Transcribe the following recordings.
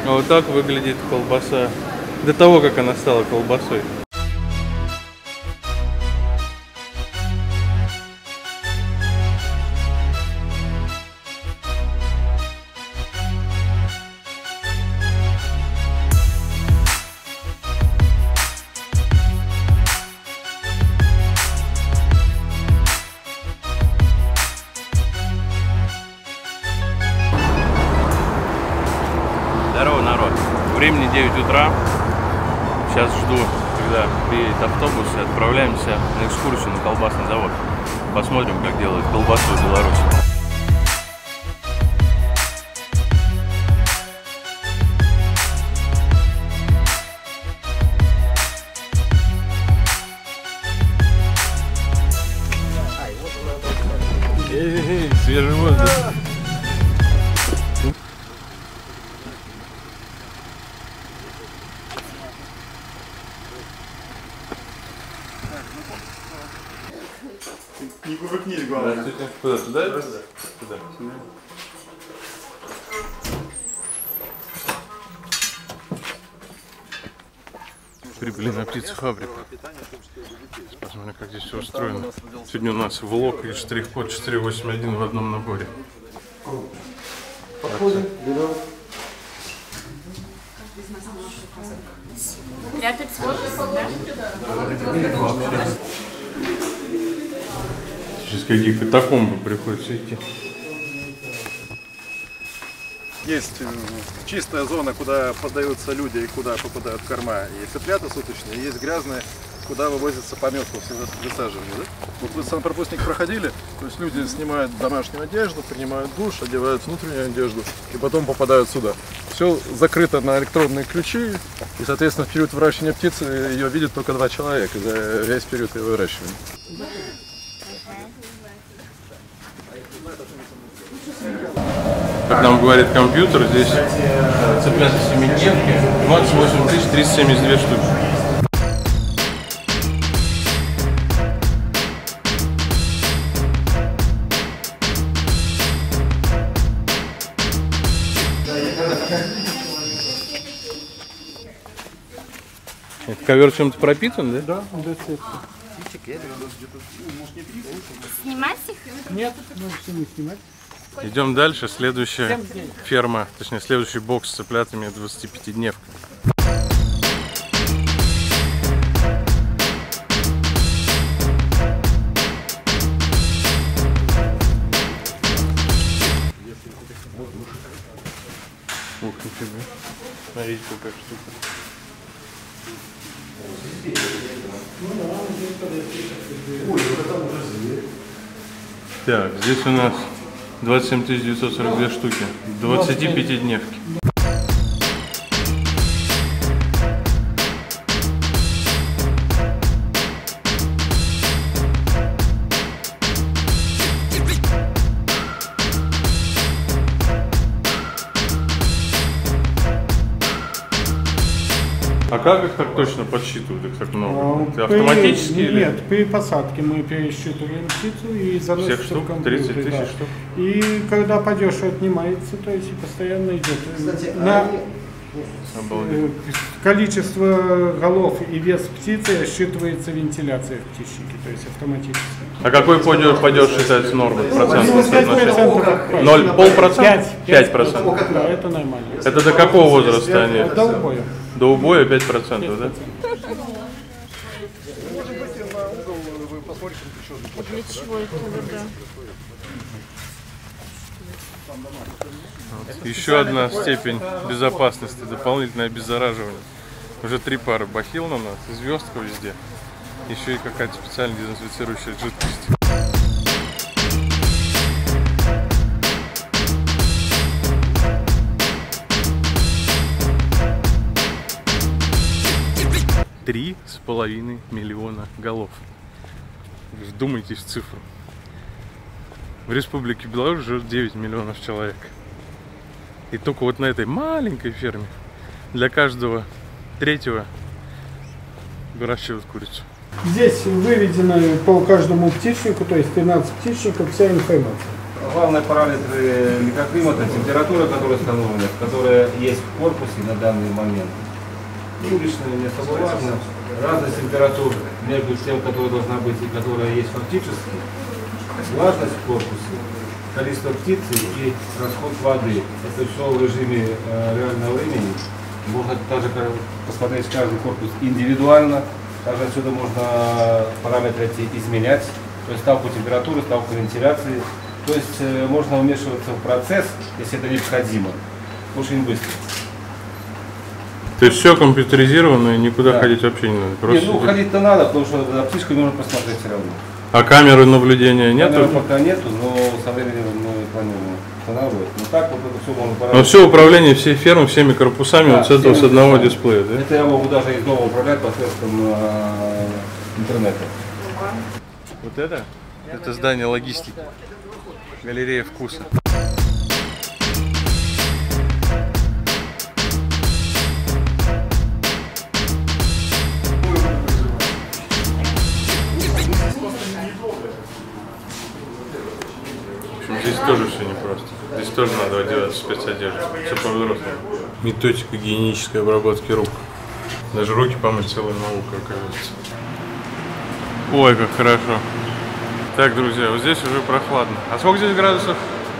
А вот так выглядит колбаса до того, как она стала колбасой. Здорово, народ. Времени 9 утра. Сейчас жду, когда приедет автобус, и отправляемся на экскурсию на колбасный завод. Посмотрим, как делают колбасу в Беларуси. Свежий воздух. Не кувыркнись, главное. Куда? Туда? Туда. Прибыли на птицефабрику. Посмотрим, как здесь все устроено. Сегодня у нас влог и штрих-код 481 в одном наборе. Подходим, берем. Прятать свой, да? Через какие катакомбы приходится идти. Есть чистая зона, куда поддаются люди и куда попадают корма и цыплята суточные. Есть грязная, куда вывозится помет после высаживания. Да? Вот вы санпропускник проходили, то есть люди снимают домашнюю одежду, принимают душ, одевают внутреннюю одежду и потом попадают сюда. Все закрыто на электронные ключи, и, соответственно, в период выращивания птицы ее видит только 2 человека за весь период ее выращивания. Как нам говорит компьютер, здесь цыплята семидневки 28 372 штуки. Это ковер чем-то пропитан, да? Да, он Снимать их? Нет, можете не снимать. Идем дальше. Следующая ферма, точнее следующий бокс с цыплятами 25-дневка. Ух, нифига. Смотрите, какая штука. Так, здесь у нас 27 942 штуки, 25-дневки. А как их так точно подсчитывают? Их так много? Это автоматически или? Нет, при посадке мы пересчитываем птицу и заносим Всех штук? в компьютер. 30 тысяч да. штук? И когда падеж отнимается, то есть и постоянно идет. Кстати, На Обалдеть. количество голов и вес птицы считывается вентиляция в птичнике, то есть автоматически. А какой падеж считается нормой? Процентное соотношение? 5%. 0, полпроцента? 5%. Да, это нормально. Это до какого возраста они? До убоя. До убоя 5%, да? Для чего это вода? Еще одна степень безопасности, дополнительное обеззараживание. Уже 3 пары бахил на нас, и звездка везде. Еще и какая-то специальная дезинфицирующая жидкость. $3,5 миллиона голов. Вдумайтесь в цифру. В Республике Беларусь живет 9 миллионов человек. И только вот на этой маленькой ферме для каждого третьего выращивают курицу. Здесь выведено по каждому птичнику, то есть 13 птичников, вся информация. Главные параметры микроклимата, температура, которая установлена, которая есть в корпусе на данный момент. Уличная не особо важно. Разность температур между тем, которая должна быть и которая есть фактически. Влажность в корпусе, количество птицы и расход воды. Это все в режиме реального времени. Можно также посмотреть каждый корпус индивидуально. Также отсюда можно параметры эти изменять. То есть ставку температуры, ставку вентиляции. То есть можно вмешиваться в процесс, если это необходимо. Очень быстро. То есть все компьютеризировано и никуда ходить вообще не надо? Просто... Нет, ну ходить-то надо, потому что за птичкой нужно посмотреть все равно. А камеры наблюдения нету? Камеры пока нету, но со временем мы планируем устанавливать. Но так вот это все можно Но все управление всей фермы, всеми корпусами, да, вот с этого, с одного дисплея, да? Это я могу даже из дома управлять посредством интернета. Вот это? Это здание логистики. Галерея вкуса. Здесь тоже все непросто. Здесь тоже надо одеваться в спецодежду. Все по-взрослому. Методика гигиенической обработки рук. Даже руки помыть целая наука, оказывается. Ой, как хорошо. Так, друзья, вот здесь уже прохладно. А сколько здесь градусов?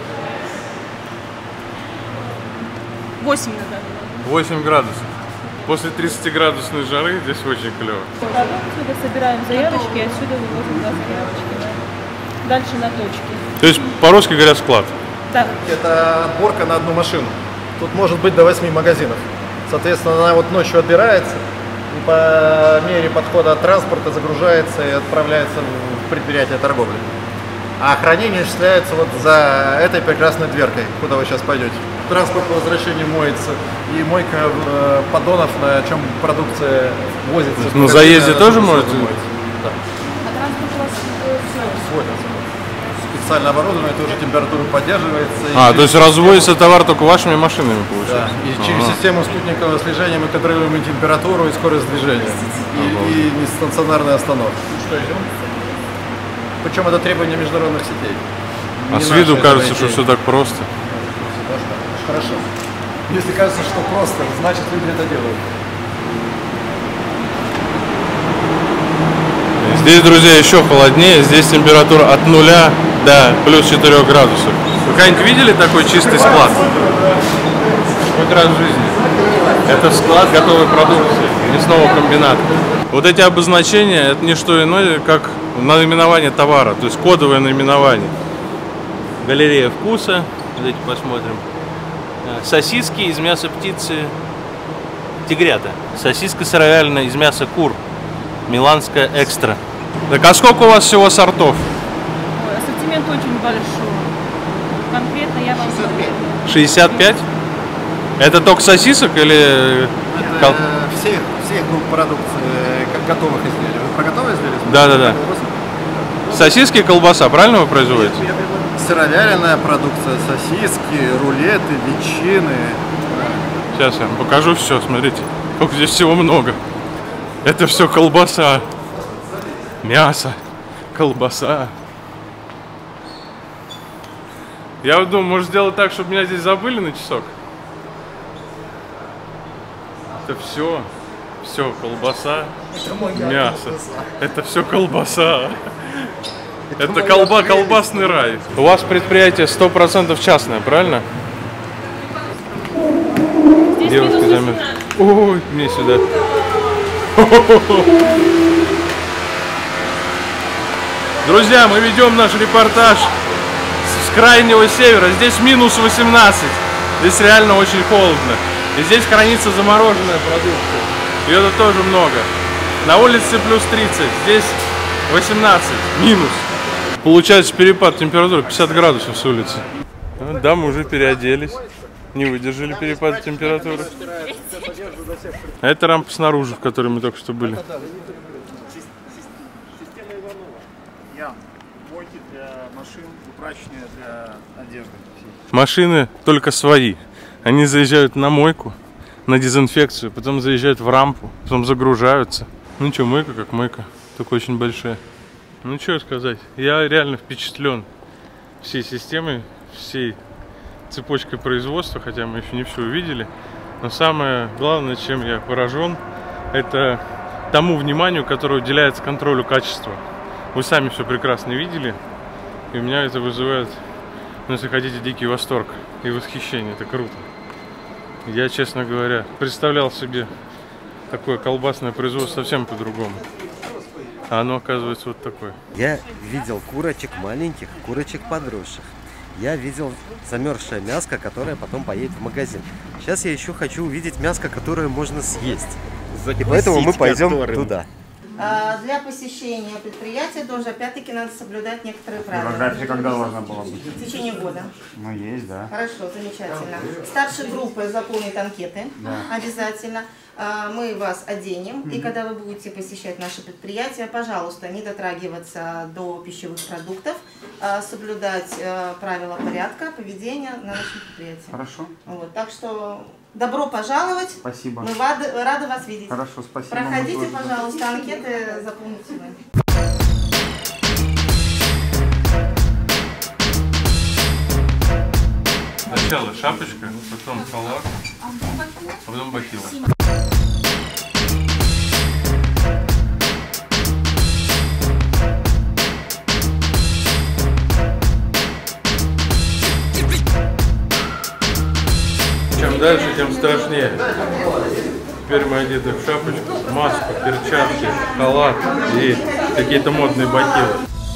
8 надо. 8 градусов. После 30-градусной жары здесь очень клево. Отсюда собираем заявочки, и отсюда вывозим на заявочки. Да. Дальше на точки. То есть, по-русски говоря, склад. Да. Это отборка на одну машину. Тут может быть до 8 магазинов. Соответственно, она вот ночью отбирается, и по мере подхода транспорта загружается и отправляется в предприятие торговли. А хранение осуществляется вот за этой прекрасной дверкой, куда вы сейчас пойдете. Транспорт по возвращению моется, и мойка поддонов, на чем продукция возится. На заезде тоже можете? Да. А транспорт у вас Сводится. Специально оборудование, тоже температура поддерживается. А, то есть разводится товар только вашими машинами, Да, получается? и через систему спутникового слежения мы контролируем и температуру, и скорость движения, и нестационарную остановку. Что идем? Причем это требование международных сетей. А Не с виду наше кажется, это что идея. все так просто. Хорошо. Если кажется, что просто, значит люди это делают. Здесь, друзья, еще холоднее. Здесь температура от 0 до плюс 4 градусов. Вы когда-нибудь видели такой чистый склад? Хоть раз в жизни. Это склад готовой продукции мясного комбината. Вот эти обозначения, это не что иное, как наименование товара, то есть кодовое наименование. Галерея вкуса. Давайте посмотрим. Сосиски из мяса птицы тигрята. Сосиска сыровяленая из мяса кур. Миланская экстра. Так а сколько у вас всего сортов? Ой, ассортимент очень большой. Конкретно я вам 65? Это только сосисок или... Всех групп продукции, готовых изделий. Вы про готовые изделия? Да. Сосиски и колбаса, правильно вы производите? Сыровяленая продукция, сосиски, рулеты, ветчины. Сейчас я вам покажу все, смотрите. Сколько здесь всего много. Это все колбаса. Мясо. Колбаса. Я вот думаю, может сделать так, чтобы меня здесь забыли на часок? Это все колбаса, мясо. Это все колбаса. Это колбасный рай. У вас предприятие 100% частное, правильно? Здесь Девушка минус займет. Ой, мне сюда. Друзья, мы ведем наш репортаж с крайнего севера. Здесь минус 18. Здесь реально очень холодно. И здесь хранится замороженная продукция. Ее тут тоже много. На улице плюс 30. Здесь 18. Минус. Получается перепад температуры 50 градусов с улицы. Да, мы уже переоделись. Не выдержали перепада температуры. А это рампа снаружи, в которой мы только что были. Мойки для машин, прачечные для одежды. Машины только свои. Они заезжают на мойку, на дезинфекцию, потом заезжают в рампу, потом загружаются. Ну что, мойка как мойка, только очень большая. Ну что сказать, я реально впечатлен. всей системой, всей цепочкой производства, хотя мы еще не все увидели. Но самое главное, чем я поражен, это тому вниманию, которое уделяется контролю качества. Вы сами все прекрасно видели, и у меня это вызывает, ну, если хотите, дикий восторг и восхищение. Это круто. Я, честно говоря, представлял себе такое колбасное производство совсем по-другому. А оно оказывается вот такое. Я видел курочек маленьких, курочек подросших. Я видел замерзшее мяско, которое потом поедет в магазин. Сейчас я еще хочу увидеть мяско, которое можно съесть. И поэтому мы пойдем туда. Для посещения предприятия тоже, опять-таки, надо соблюдать некоторые правила. График когда должна была быть? В течение года. Ну, есть, да. Хорошо, замечательно. Старшей группой заполнить анкеты обязательно. Мы вас оденем, и когда вы будете посещать наше предприятие, пожалуйста, не дотрагиваться до пищевых продуктов, соблюдать правила порядка поведения на нашем предприятии. Хорошо. Вот, так что добро пожаловать. Спасибо. Мы рады вас видеть. Хорошо, спасибо. Проходите, пожалуйста, анкеты заполните вы. Сначала шапочка, потом халат, а потом бахила. Чем дальше, тем страшнее. Теперь мы одеты в шапочку, маску, перчатки, халат и какие-то модные бахилы.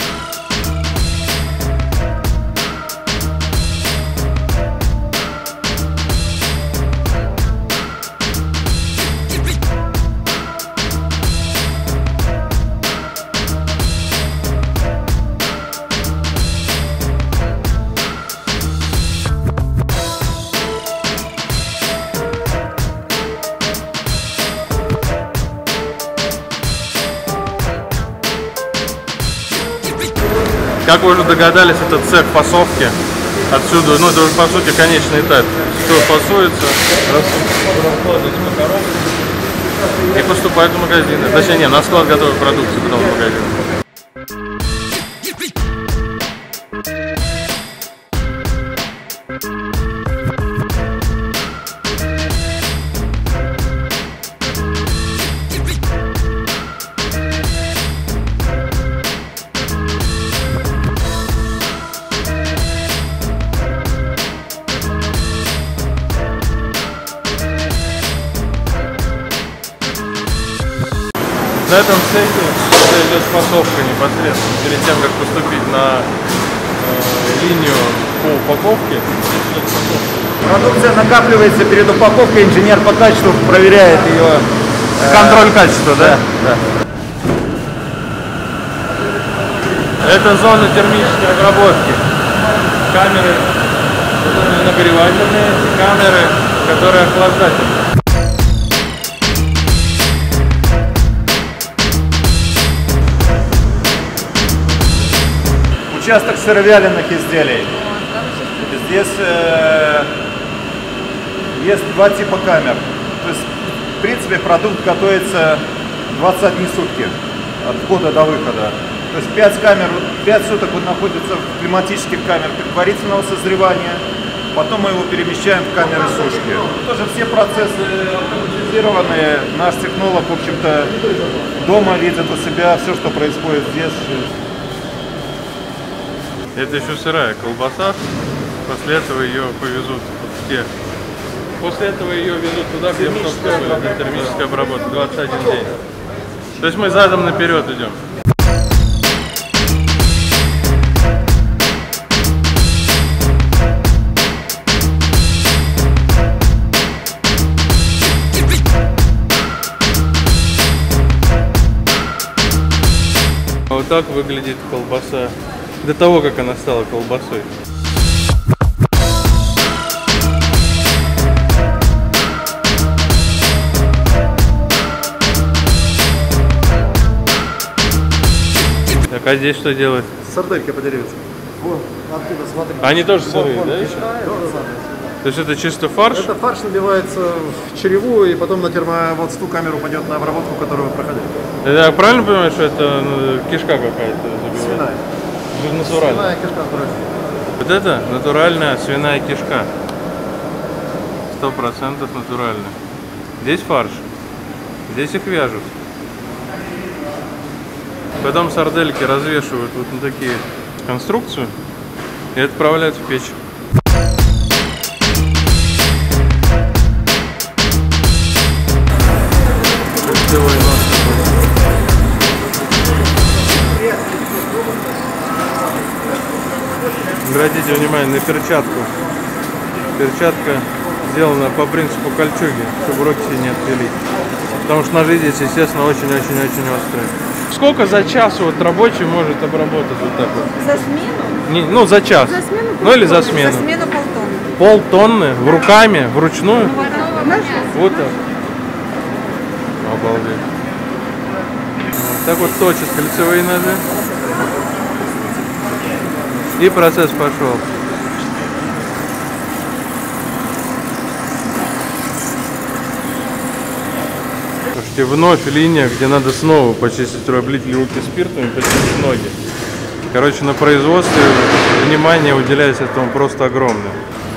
Как вы уже догадались, это цех фасовки. Отсюда, ну это уже по сути конечный этап. Все фасуется, раскладывается по коробкам и поступает в магазины. Точнее, не, на склад готовой продукции, потом в магазин. На этом цехе идет фасовка непосредственно перед тем, как поступить на линию по упаковке. Продукция накапливается перед упаковкой, инженер по качеству проверяет ее. Контроль качества, да? Да. Это зона термической обработки. Камеры, которые нагревательные, камеры, которые охлаждательные. Участок сыровяленых изделий. Здесь есть два типа камер. То есть, в принципе, продукт готовится 21 сутки от входа до выхода. То есть 5 суток он находится в климатических камерах предварительного созревания. Потом мы его перемещаем в камеры сушки. Тоже все процессы автоматизированные. Наш технолог, в общем-то, дома видит у себя все, что происходит здесь. Это еще сырая колбаса, после этого ее повезут в те. После этого ее везут туда, где термическая обработка, 21 день. То есть мы задом наперед идем. Вот так выглядит колбаса до того, как она стала колбасой. Так, а здесь что делать? Сардельки подеревятся. Вот, оттуда смотри. Они тоже сырые, да? То есть это чисто фарш? Это фарш набивается в череву и потом на термоводству камеру пойдет на обработку, которую вы проходили. Я правильно понимаю, что это кишка какая-то? Свиная. Натурально. Свиная кишка, Вот это натуральная свиная кишка. 100% натуральная. Здесь фарш. Здесь их вяжут. Потом сардельки развешивают вот на такие конструкции и отправляют в печь. Обратите внимание на перчатку. Перчатка сделана по принципу кольчуги, чтобы руки себе не отпилить. Потому что ножи здесь, естественно, очень-очень-очень острые. Сколько за час вот рабочий может обработать вот так вот? За смену? Ну, за час. За смену? Ну, или за смену. За смену полтонны. Полтонны? Руками? Вручную? Вот так. Обалдеть. Вот так вот точат кольцевые ножи. И процесс пошел. Слушайте, вновь линия, где надо снова почистить, облить руки спиртом и почистить ноги. Короче, на производстве внимание уделяется этому просто огромное.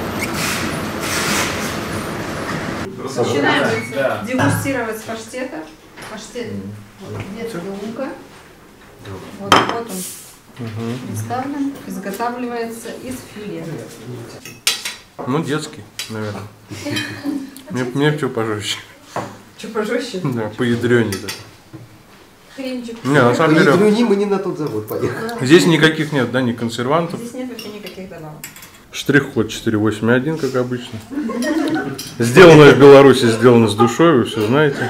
Начинаем дегустировать с паштета. Паштет ветки лука. Вот он представлен, изготавливается из филе. Ну, детский, наверное. Мне что пожестче. Что пожестче? Да, поядрёней. Хренчик. Не, на самом деле... мы не на тот завод поехали. Здесь никаких нет, да, ни консервантов. Здесь нет вообще никаких добавок. Штрих-код 481, как обычно. Сделано в Беларуси, сделано с душой, вы все знаете.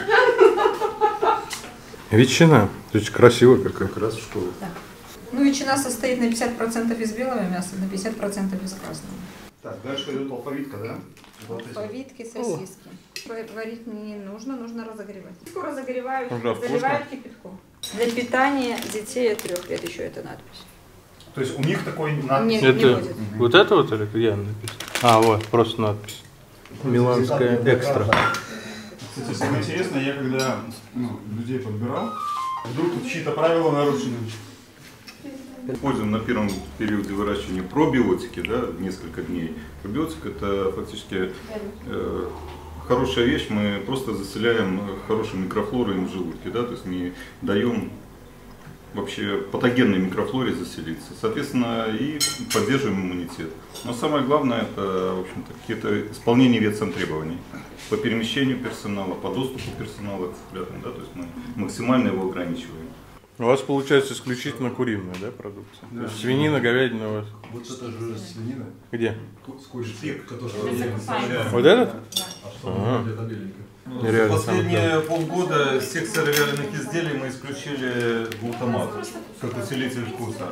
Ветчина. Очень красиво какая. Как раз в школу. Да. Ну, ветчина состоит на 50% из белого мяса, на 50% из красного. Так, дальше идет алфавитка, да? Алфавитки, сосиски. Варить не нужно, нужно разогревать. Разогревают, Уже заливают кипятком. Для питания детей от 3 лет еще эта надпись. То есть у них такой надпись? Нет, Это не будет. вот это вот или где написано? А, вот, просто надпись. Миланская экстра. Кстати, самое интересное, я когда людей подбирал, вдруг тут чьи-то правила нарушены. Используем на первом периоде выращивания пробиотики, да, несколько дней. Пробиотик — это фактически хорошая вещь, мы просто заселяем хорошей микрофлорой в желудке, да, то есть не даем вообще патогенной микрофлоре заселиться, соответственно, и поддерживаем иммунитет. Но самое главное — это, в общем-то, какие-то исполнение ветсантребований по перемещению персонала, по доступу персонала к цыплятам, да, то есть мы максимально его ограничиваем. У вас получается исключительно куриная, да, продукция? Да. То есть свинина, говядина у вас. Вот это же свинина. Где? Шпик, который вот этот? Да. За последние полгода из всех сыровяленых изделий мы исключили глутамат как усилитель вкуса.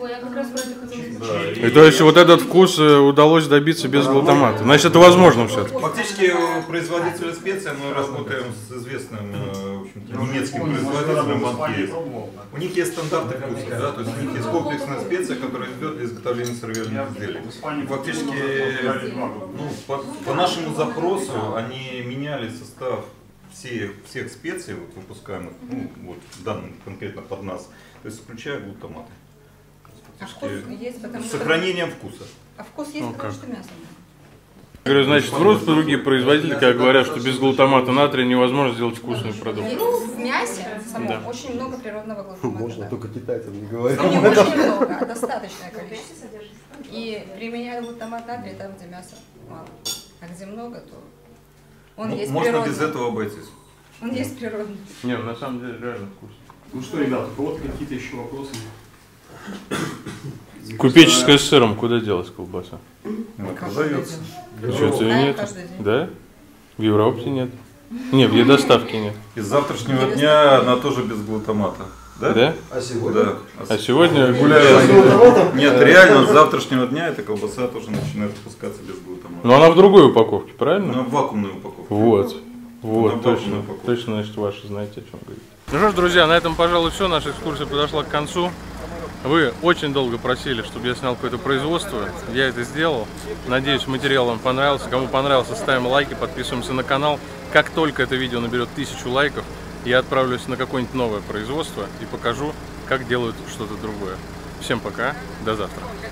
И то есть вот этот вкус удалось добиться без глутамата. Значит, это возможно все. Фактически производители специй, мы работаем с известным немецким производителем Банкеев. У них есть стандарты вкуса, да, то есть у них есть комплексная специя, которая идет для изготовления сыровяленых изделий. И фактически, по нашему запросу они меняли состав всех специй, вот, выпускаемых, вот, данных конкретно под нас, то есть включая глутаматы. С сохранением вкуса. А вкус есть, потому что мясо. Я говорю, значит, врут другие производители, когда говорят, что без глутамата натрия невозможно сделать вкусный продукт. В мясе самом очень много природного глутамата. Можно, только китайцам не говорить. Не очень много, а достаточное количество. И применяют глутамат натрия там, где мяса мало. А где много, то он есть можно природный. без этого обойтись. Он есть природный. Не, на самом деле реально вкусно. Ну что, ребята, у кого-то какие-то еще вопросы? Купеческая с сыром, куда делась колбаса? Продается. Что-то нет? Да? В Европе нет. Нет, в доставке нет. И с завтрашнего дня она тоже без глутамата. Да? Да? А сегодня? Да. А сегодня гуляю. Нет, реально с завтрашнего дня эта колбаса тоже начинает выпускаться без глутамата. Но она в другой упаковке, правильно? Она в вакуумной упаковке. Вот, точно, значит, ваши знаете, о чем говорить. Ну что ж, друзья, на этом, пожалуй, все. Наша экскурсия подошла к концу. Вы очень долго просили, чтобы я снял какое-то производство. Я это сделал. Надеюсь, материал вам понравился. Кому понравился, ставим лайки, подписываемся на канал. Как только это видео наберет 1000 лайков, я отправлюсь на какое-нибудь новое производство и покажу, как делают что-то другое. Всем пока, до завтра.